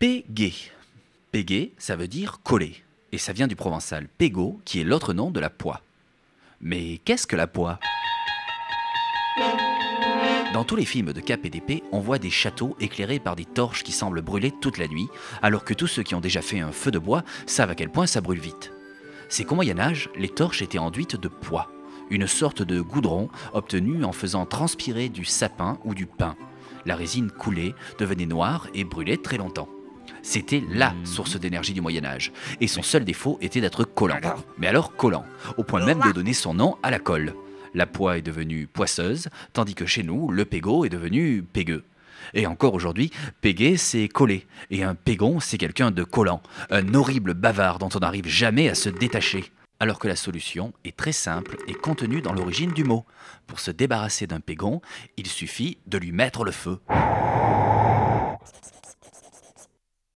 Pégué. Pégué, ça veut dire coller. Et ça vient du provençal pégo, qui est l'autre nom de la poix. Mais qu'est-ce que la poix? Dans tous les films de cap et d'épée, on voit des châteaux éclairés par des torches qui semblent brûler toute la nuit, alors que tous ceux qui ont déjà fait un feu de bois savent à quel point ça brûle vite. C'est qu'au Moyen-Âge, les torches étaient enduites de poix, une sorte de goudron obtenu en faisant transpirer du sapin ou du pin. La résine coulait, devenait noire et brûlait très longtemps. C'était LA source d'énergie du Moyen-Âge, et son seul défaut était d'être collant. Mais alors collant, au point même de donner son nom à la colle. La poix est devenue poisseuse, tandis que chez nous, le pégot est devenu pégueux. Et encore aujourd'hui, péguer, c'est coller, et un pégon, c'est quelqu'un de collant, un horrible bavard dont on n'arrive jamais à se détacher. Alors que la solution est très simple et contenue dans l'origine du mot. Pour se débarrasser d'un pégon, il suffit de lui mettre le feu.